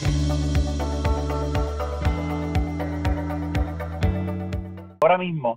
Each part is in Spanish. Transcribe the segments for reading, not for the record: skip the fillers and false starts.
Ahora mismo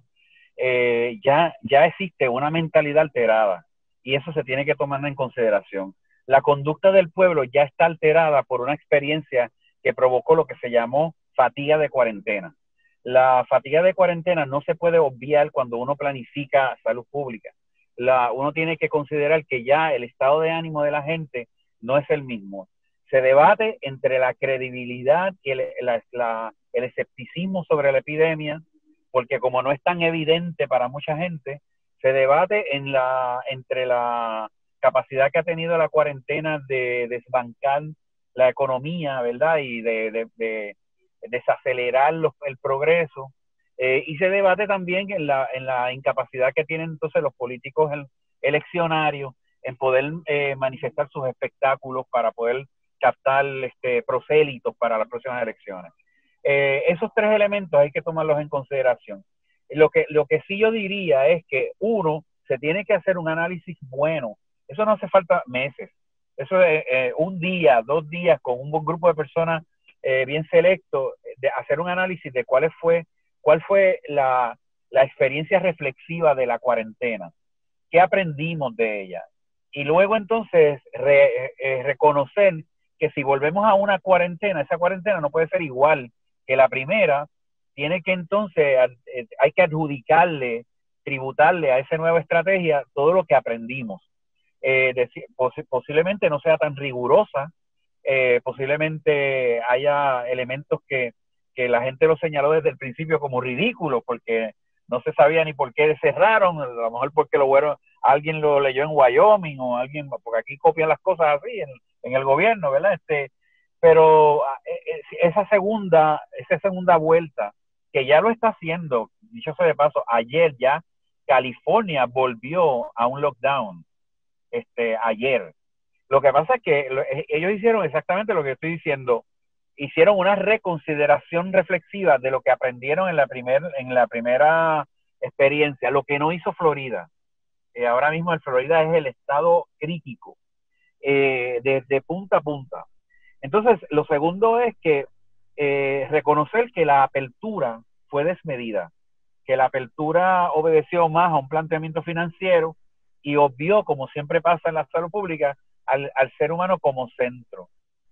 ya existe una mentalidad alterada y eso se tiene que tomar en consideración. La conducta del pueblo ya está alterada por una experiencia que provocó lo que se llamó fatiga de cuarentena. La fatiga de cuarentena no se puede obviar cuando uno planifica salud pública. Uno tiene que considerar que ya el estado de ánimo de la gente no es el mismo. Se debate entre la credibilidad y el escepticismo sobre la epidemia, porque como no es tan evidente para mucha gente, se debate entre la capacidad que ha tenido la cuarentena de desbancar la economía, ¿verdad? Y de desacelerar el progreso. Y se debate también en la incapacidad que tienen entonces los políticos eleccionarios en poder manifestar sus espectáculos para poder captar prosélitos para las próximas elecciones. Esos tres elementos hay que tomarlos en consideración. Lo que sí yo diría es que uno se tiene que hacer un análisis bueno. Eso no hace falta meses. Eso es un día, 2 días con un grupo de personas bien selecto, de hacer un análisis de cuál fue la experiencia reflexiva de la cuarentena, qué aprendimos de ella. Y luego entonces reconocer que si volvemos a una cuarentena, esa cuarentena no puede ser igual que la primera, tiene que entonces, hay que adjudicarle, tributarle a esa nueva estrategia todo lo que aprendimos. Posiblemente no sea tan rigurosa, posiblemente haya elementos que la gente lo señaló desde el principio como ridículos, porque no se sabía ni por qué cerraron, a lo mejor porque alguien lo leyó en Wyoming o alguien, porque aquí copian las cosas así en el gobierno, ¿verdad? Pero esa segunda vuelta, que ya lo está haciendo, dicho sea de paso, ayer ya California volvió a un lockdown, ayer. Lo que pasa es que ellos hicieron exactamente lo que estoy diciendo, hicieron una reconsideración reflexiva de lo que aprendieron en la primera experiencia, lo que no hizo Florida. Ahora mismo el Florida es el estado crítico, desde punta a punta. Entonces, lo segundo es que reconocer que la apertura fue desmedida, que la apertura obedeció más a un planteamiento financiero y obvió, como siempre pasa en la salud pública, al ser humano como centro.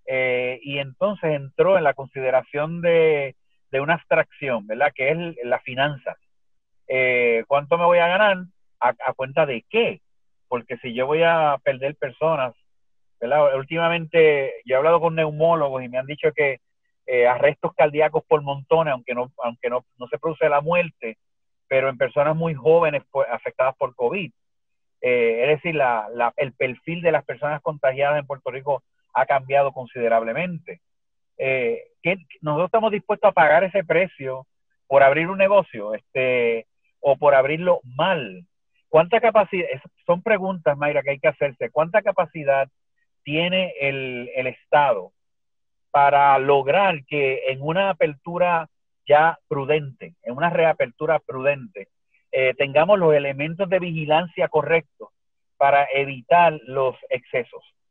Y entonces entró en la consideración de una abstracción, ¿verdad? Que es la finanza. ¿Cuánto me voy a ganar? ¿A cuenta de qué? Porque si yo voy a perder personas, ¿verdad? Últimamente yo he hablado con neumólogos y me han dicho que arrestos cardíacos por montones, aunque no se produce la muerte, pero en personas muy jóvenes afectadas por COVID. Es decir, el perfil de las personas contagiadas en Puerto Rico ha cambiado considerablemente. Nosotros estamos dispuestos a pagar ese precio por abrir un negocio, o por abrirlo mal. ¿Cuánta capacidad? Son preguntas, Mayra, que hay que hacerse. ¿Cuánta capacidad tiene el Estado para lograr que en una apertura ya prudente, en una reapertura prudente, tengamos los elementos de vigilancia correctos para evitar los excesos?